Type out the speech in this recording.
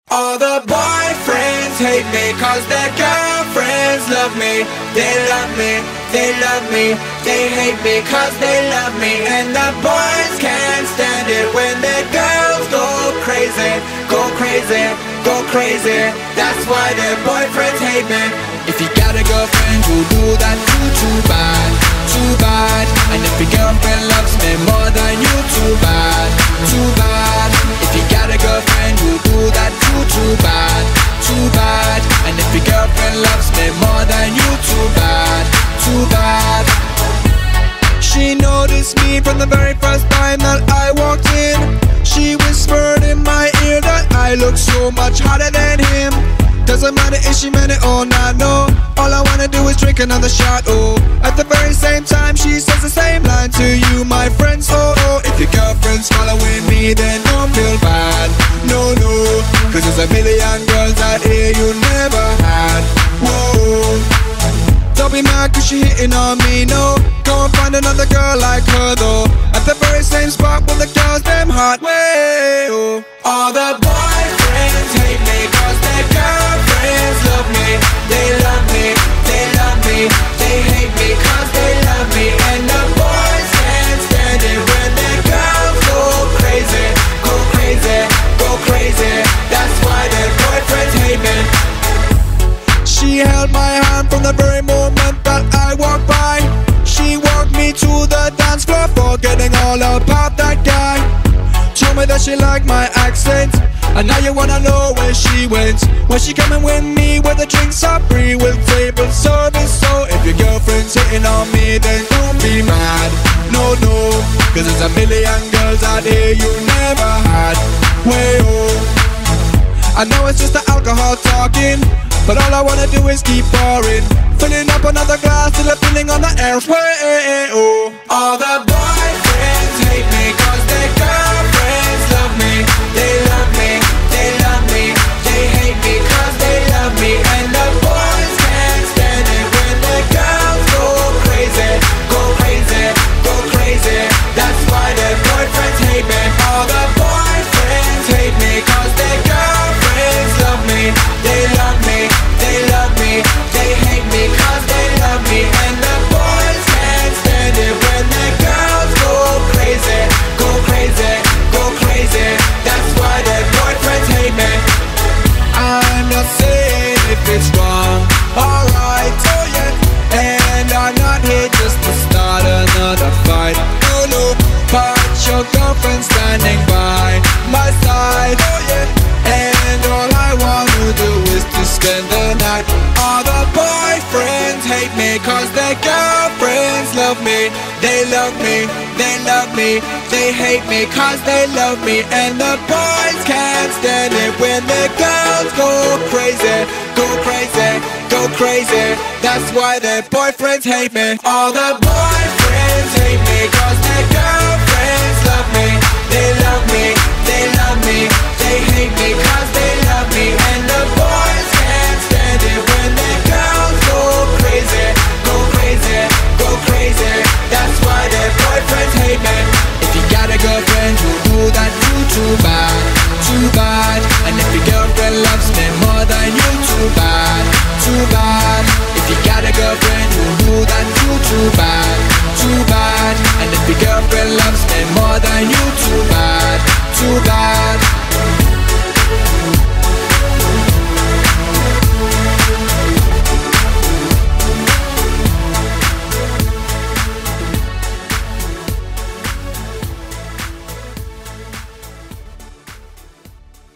All the boyfriends hate me cause their girlfriends love me. They love me, they love me, they hate me cause they love me. And the boys can't stand it when their girls go crazy, go crazy, go crazy. That's why their boyfriends hate me. If you got a girlfriend who do that too bad, too bad. And if your girlfriend loves me more than you, too bad, too bad. If you got a girlfriend who do that too bad, too bad. And if your girlfriend loves me more than you, too bad, too bad. She noticed me from the very first time that I walked in. She whispered in my ear that I look so much hotter than him. Doesn't matter if she meant it or not, no. All I wanna do is drink another shot, oh. At the very same time she says the same line to you, my friends, oh, oh. If your girlfriend's following me, then don't feel bad, no, no. Cause there's a million girls out here you never had, whoa. Don't be mad cause she hitting on me, no. Go and find another girl like her, though. At the very same spot with the girls, them hot, way, oh. All the boyfriends hate me cause their girlfriends love me. They love me, they love me, they hate me cause they love me. And the boys can't stand it when their girls go crazy, go crazy, go crazy. That's why their boyfriends hate me. She held my hand from the very moment that I walked by. She walked me to the dance floor, forgetting all about that guy. Told me that she liked my accent, and now you wanna know where she went. When she coming with me, where the drinks are free with table service. So if your girlfriend's hitting on me, then don't be mad, no, no. Cause there's a million girls out here you never had, way oh. I know it's just the alcohol talking, but all I wanna do is keep pouring, filling up another glass till I'm feeling on the air, way oh. All the boyfriends hate me cause their girlfriends love me. They love me, they love me, they hate me cause they love me. And the boys can't stand it when the girls go crazy, go crazy, go crazy. That's why their boyfriends hate me. All the boyfriends hate me cause their girlfriends love me. They love me, they love me, they hate me cause they love me. And the boys can't stand it when the girls go crazy, go crazy, go crazy. That's why their boyfriends hate me. I'm not saying if it's wrong, alright, oh yeah. And I'm not here just to start another fight, no, no. But your girlfriend's standing by my side, oh yeah. And all I wanna do is to spend the night. All the boyfriends hate me cause their girlfriends love me. They love me, they love me, they hate me cause they love me. And the boys can't stand it when the girls go crazy, go crazy, go crazy. That's why their boyfriends hate me. All the boyfriends hate me cause their girls